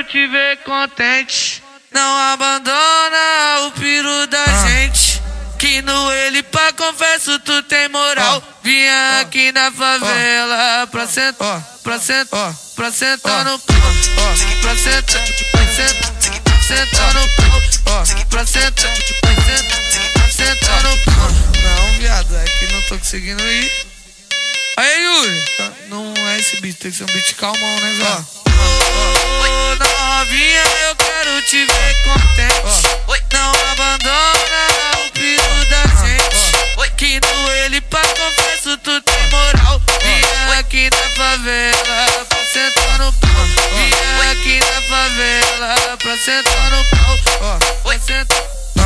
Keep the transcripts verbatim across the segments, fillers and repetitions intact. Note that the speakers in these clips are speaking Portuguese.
te ver contente. Não abandona o piru da ah. gente. Que no ele pra confesso tu tem moral. Oh. Vinha oh. aqui na favela oh. pra sentar, oh. pra sentar, oh. pra sentar oh. no pau. Oh. Pra sentar, pra sentar, pra sentar no pau. Oh. Pra sentar, pra sentar, pra sentar no pau. Não, viado, é que não tô conseguindo ir. Aí, Yuri, não é esse beat, tem que ser um beat calmão, né, velho? Ô, novinha, eu quero te ver contente. Não abandona o piru da gente. Que no ele pra confesso tu tem moral. Vinha aqui na favela pra sentar no pau. Vinha aqui na favela pra sentar no pau. Pra sentar.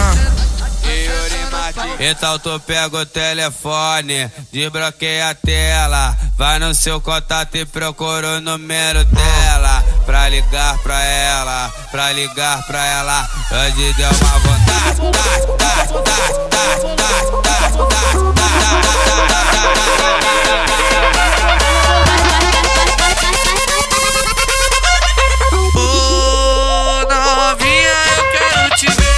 Então tu pega o telefone, desbloqueia a tela, vai no seu contato e procura o número dela. Pra ligar pra ela, pra ligar pra ela, hoje deu uma vontade. Ô, novinha, eu quero te ver.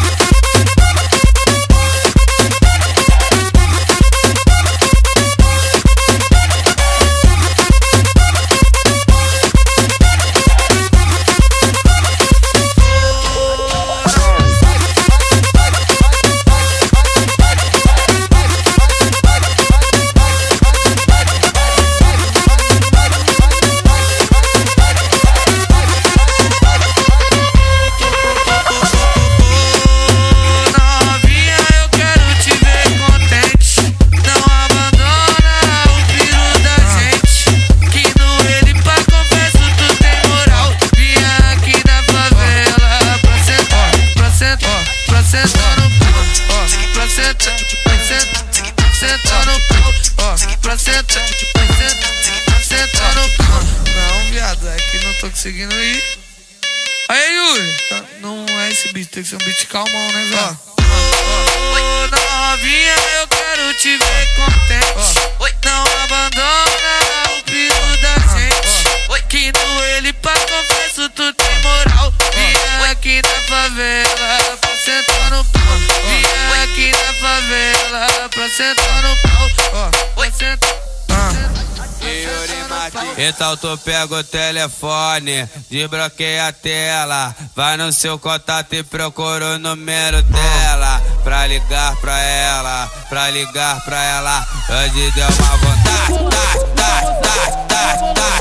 Não, viado, é que não tô conseguindo ir. Aí, Yuri, não é esse beat, tem que ser um beat calmão, né, velho? Ô, novinha, eu quero te ver contente. Não abandona o piru da gente. Que no ele pra confesso tu tem moral. Vinha aqui na favela pra sentar no pau. Vinha aqui na favela pra sentar no pau. Pra sentar. Então tu pega o telefone, desbloqueia a tela, vai no seu contato e procura o número dela. Pra ligar pra ela, pra ligar pra ela, hoje deu uma vontade.